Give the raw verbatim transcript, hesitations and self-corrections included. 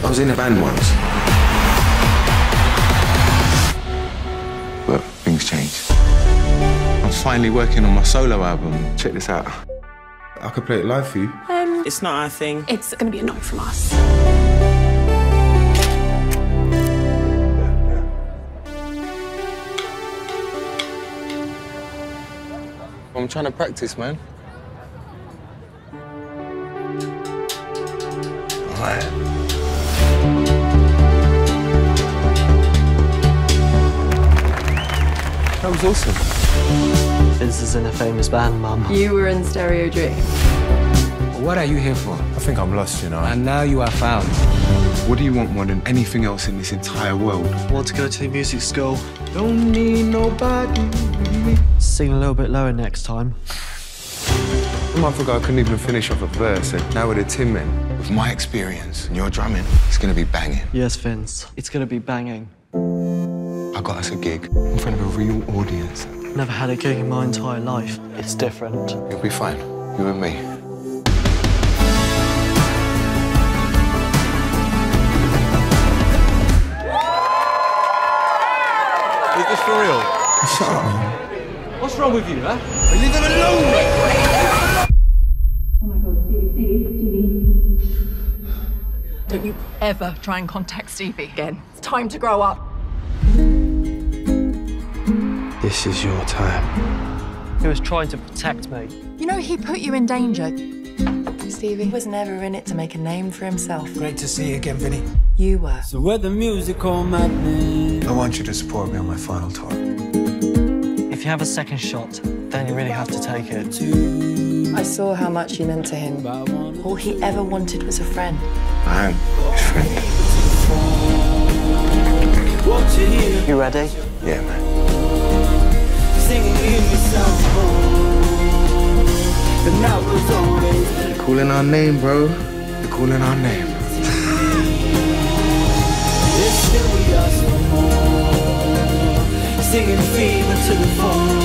I was in a band once. But things change. I'm finally working on my solo album. Check this out. I could play it live for you. Um, it's not our thing. It's gonna be a no from us. I'm trying to practice, man. All right. That was awesome. Vince is in a famous band, Mum. You were in Stereo Dream. What are you here for? I think I'm lost, you know. And now you are found. What do you want more than anything else in this entire world? I want to go to music school. Don't need nobody. Sing a little bit lower next time. A month ago, I couldn't even finish off a verse, and now with the Tin Men. With my experience and your drumming, it's gonna be banging. Yes, Vince. It's gonna be banging. I got us a gig in front of a real audience. Never had a gig in my entire life. It's different. You'll be fine. You and me. Is this for real? Shut up, man. What's wrong with you, huh? Leave them alone! Oh my God, Stevie, Stevie, Stevie. Don't you ever try and contact Stevie again. It's time to grow up. This is your time. He was trying to protect me. You know, he put you in danger. Stevie was never in it to make a name for himself. Great to see you again, Vinny. You were. So we're the musical madness. I want you to support me on my final tour. If you have a second shot, then you really have to take it. I saw how much you meant to him. All he ever wanted was a friend. I am his friend. You ready? Yeah, man. They're calling our name, bro. They're calling our name. Singing fever to the phone.